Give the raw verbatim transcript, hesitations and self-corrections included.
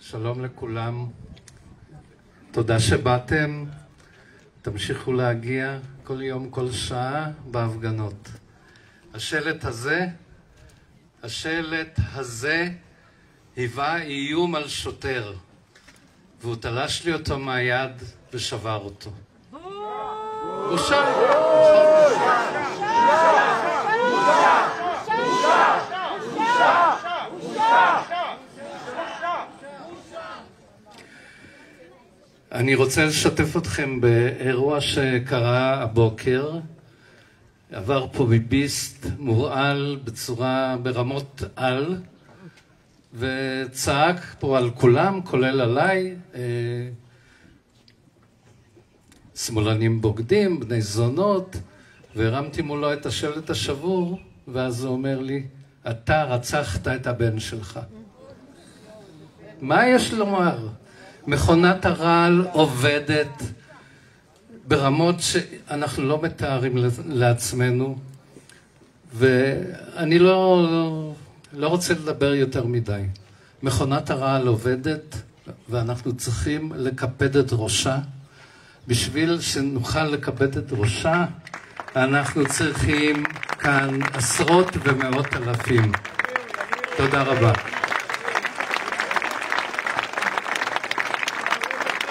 שלום לכולם, תודה שבאתם, תמשיכו להגיע כל יום, כל שעה בהפגנות. השלט הזה, השלט הזה היווה איום על שוטר, והוא תלש לי אותו מהיד ושבר אותו. בושה! אני רוצה לשתף אתכם באירוע שקרה הבוקר. עבר פה ביביסט מורעל בצורה ברמות על, וצעק פה על כולם, כולל עליי, אה, שמאלנים בוגדים, בני זונות, והרמתי מולו את השלט השבור, ואז הוא אומר לי, אתה רצחת את הבן שלך. מה יש לומר? מכונת הרעל עובדת ברמות שאנחנו לא מתארים לעצמנו, ואני לא, לא רוצה לדבר יותר מדי. מכונת הרעל עובדת, ואנחנו צריכים לקפד את ראשה. בשביל שנוכל לקפד את ראשה, אנחנו צריכים כאן עשרות ומאות אלפים. תודה רבה.